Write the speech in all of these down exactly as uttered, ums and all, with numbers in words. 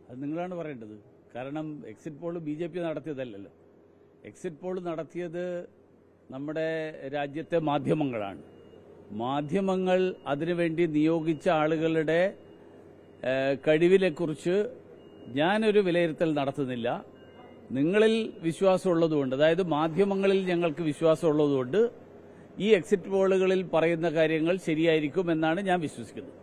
അത് നിങ്ങളാണ് പറയേണ്ടത്. കാരണം exit poll B J P നടത്തിയതല്ലല്ലോ. എക്സിറ്റ് പോൾ നടത്തിയത് നമ്മുടെ രാജ്യത്തെ മാധ്യമങ്ങളാണ്. മാധ്യമങ്ങൾ അതിനുവേണ്ടി നിയോഗിച്ച ആളുകളുടെ കഴിവിനെക്കുറിച്ച് ഞാനൊരു വിലയിരുത്തൽ നടത്തുന്നില്ല. നിങ്ങളിൽ വിശ്വാസമുള്ളതുകൊണ്ട്, അതായത് മാധ്യമങ്ങളിൽ ഞങ്ങൾക്ക് വിശ്വാസമുള്ളതുകൊണ്ട് ഈ എക്സിറ്റ് പോളുകളിൽ പറയുന്ന കാര്യങ്ങൾ ശരിയായിരിക്കും എന്നാണ് ഞാൻ വിശ്വസിക്കുന്നത്.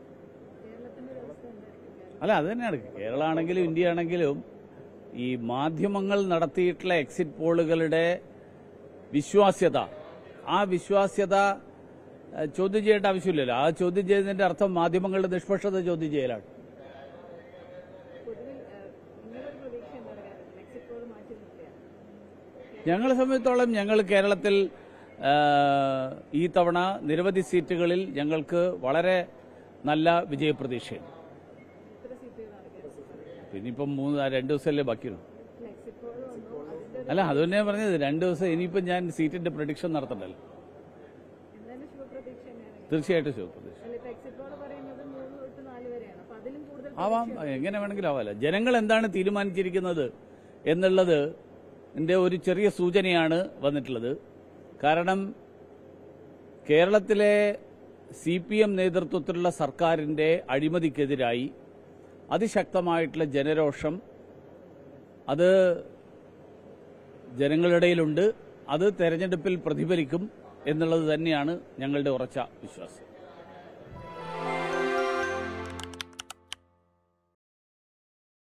അല്ല, അത് തന്നെയാണ്. കേരള ആണെങ്കിലും ഇന്ത്യ ആണെങ്കിലും ഈ മാധ്യമങ്ങൾ നടത്തിയിട്ടുള്ള എക്സിറ്റ് പോളുകളുടെ വിശ്വാസ്യത, ആ വിശ്വാസ്യത ചോദ്യം ചെയ്യേണ്ട ആവശ്യമില്ലല്ലോ. ആ ചോദ്യം ചെയ്യുന്നതിന്റെ അർത്ഥം മാധ്യമങ്ങളുടെ നിഷ്പക്ഷത ചോദ്യം ചെയ്യലാണ്. ഞങ്ങളെ സംബന്ധിച്ചോളം ഞങ്ങൾ കേരളത്തിൽ ഈ തവണ നിരവധി സീറ്റുകളിൽ ഞങ്ങൾക്ക് വളരെ നല്ല വിജയപ്രതീക്ഷയാണ്. ഇനിയിപ്പം മൂന്ന് രണ്ട് ദിവസമല്ലേ ബാക്കിയുള്ളൂ. അല്ല, അതുതന്നെ പറഞ്ഞത് രണ്ട് ദിവസം ഇനിയിപ്പം ഞാൻ സീറ്റിന്റെ പ്രഡിക്ഷൻ നടത്തണ്ടല്ലോ. തീർച്ചയായിട്ടും ശുഭപ്രതീക്ഷ ആവാം, എങ്ങനെ വേണമെങ്കിലും ആവാമല്ലോ. ജനങ്ങൾ എന്താണ് തീരുമാനിച്ചിരിക്കുന്നത് എന്നുള്ളത് ന്റെ ഒരു ചെറിയ സൂചനയാണ് വന്നിട്ടുള്ളത്. കാരണം കേരളത്തിലെ സി പി എം നേതൃത്വത്തിലുള്ള സർക്കാരിന്റെ അഴിമതിക്കെതിരായി അതിശക്തമായിട്ടുള്ള ജനരോഷം അത് ജനങ്ങളിടയിലുണ്ട്. അത് തെരഞ്ഞെടുപ്പിൽ പ്രതിഫലിക്കും എന്നുള്ളത് തന്നെയാണ് ഞങ്ങളുടെ ഉറച്ച വിശ്വാസം.